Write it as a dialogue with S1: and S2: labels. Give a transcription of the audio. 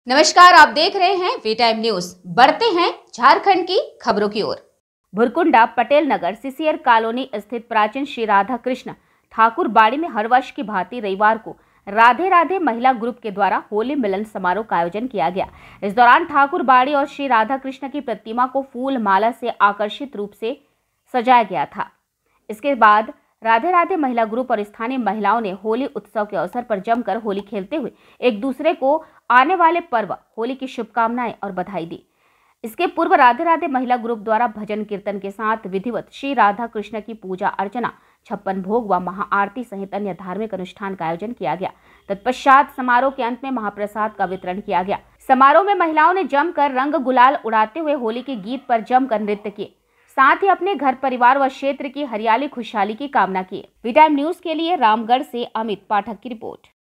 S1: नमस्कार, आप देख रहे हैं वी टाइम न्यूज। बढ़ते हैं झारखंड की खबरों की ओर। भुरकुंडा पटेल नगर सीसीआर कॉलोनी स्थित प्राचीन श्री राधा कृष्ण ठाकुर बाड़ी में हर वर्ष की भांति रविवार को राधे राधे महिला ग्रुप के द्वारा होली मिलन समारोह का आयोजन किया गया। इस दौरान ठाकुर बाड़ी और श्री राधा कृष्ण की प्रतिमा को फूल माला से आकर्षित रूप से सजाया गया था। इसके बाद राधे राधे महिला ग्रुप और स्थानीय महिलाओं ने होली उत्सव के अवसर पर जमकर होली खेलते हुए एक दूसरे को आने वाले पर्व होली की शुभकामनाएं और बधाई दी। इसके पूर्व राधे राधे महिला ग्रुप द्वारा भजन कीर्तन के साथ विधिवत श्री राधा कृष्ण की पूजा अर्चना, 56 भोग व महाआरती सहित अन्य धार्मिक अनुष्ठान का आयोजन किया गया। तत्पश्चात समारोह के अंत में महाप्रसाद का वितरण किया गया। समारोह में महिलाओं ने जमकर रंग गुलाल उड़ाते हुए होली के गीत पर जमकर नृत्य किए, साथ ही अपने घर परिवार व क्षेत्र की हरियाली खुशहाली की कामना की। वी टाइम न्यूज के लिए रामगढ़ से अमित पाठक की रिपोर्ट।